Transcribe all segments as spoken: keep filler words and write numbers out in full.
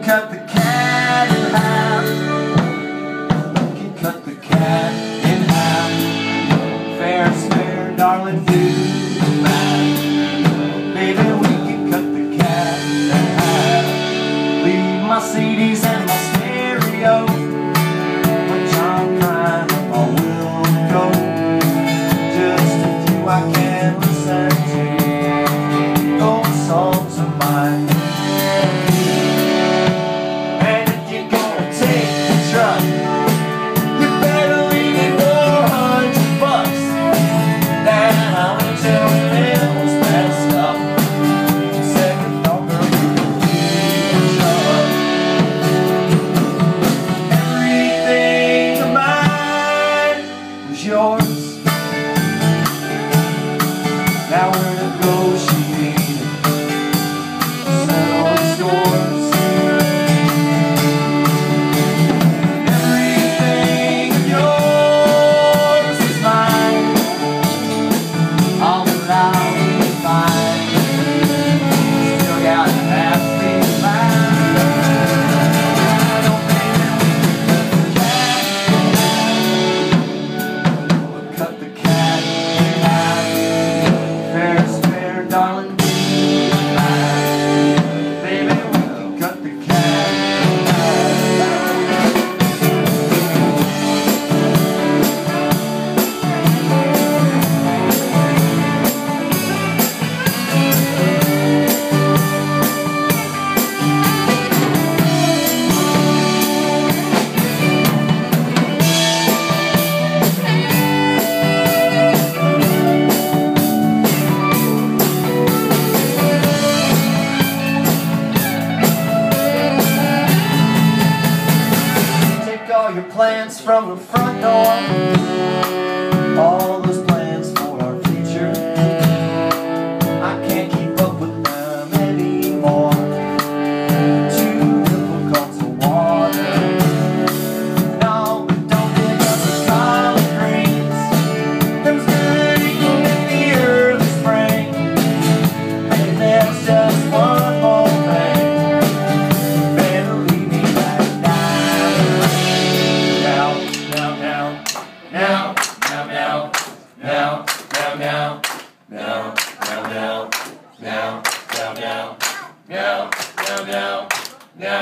cut the cat in half. We can cut the cat in half. Fair is fair, darling, do the math. Baby, we can cut the cat in half. Leave my C Ds and my stereo, which I'm kind of all will go. Just a few I can listen to, those songs of mine. Yours. Now we're negotiating, settle scores. Everything of yours is mine. I'll allow you to find. Still got happy mind. Don't think that we can cut the cat. Darling, do the math. Baby, we can cut the cat in all your plans from the front door, all those plans for our future. I can't keep up with them anymore, too difficult to water. No, but don't dig up the collard greens, them's good eating in the early spring. And there's just one more thing, better leave me back down. Now, now, now, now, now, now, now, now, now, now, now, now, now,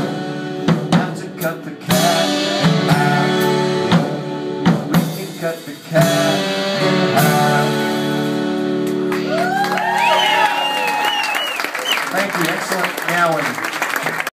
cut the